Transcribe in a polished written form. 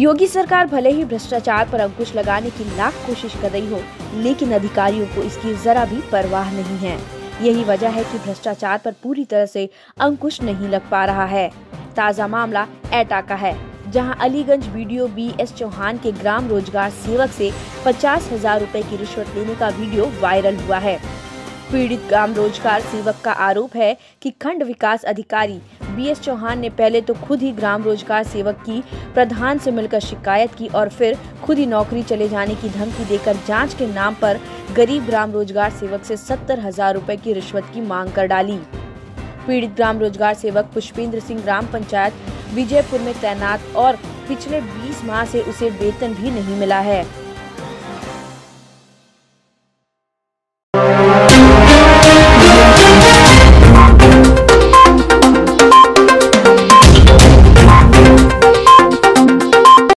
योगी सरकार भले ही भ्रष्टाचार पर अंकुश लगाने की लाख कोशिश कर रही हो, लेकिन अधिकारियों को इसकी जरा भी परवाह नहीं है। यही वजह है कि भ्रष्टाचार पर पूरी तरह से अंकुश नहीं लग पा रहा है। ताजा मामला एटा का है, जहां अलीगंज वीडियो BS चौहान के ग्राम रोजगार सेवक से 50,000 रुपए की रिश्वत लेने का वीडियो वायरल हुआ है। पीड़ित ग्राम रोजगार सेवक का आरोप है कि खंड विकास अधिकारी BS चौहान ने पहले तो खुद ही ग्राम रोजगार सेवक की प्रधान से मिलकर शिकायत की और फिर खुद ही नौकरी चले जाने की धमकी देकर जांच के नाम पर गरीब ग्राम रोजगार सेवक से 70,000 रुपए की रिश्वत की मांग कर डाली। पीड़ित ग्राम रोजगार सेवक पुष्पेंद्र सिंह ग्राम पंचायत विजयपुर में तैनात और पिछले 20 माह से उसे वेतन भी नहीं मिला है।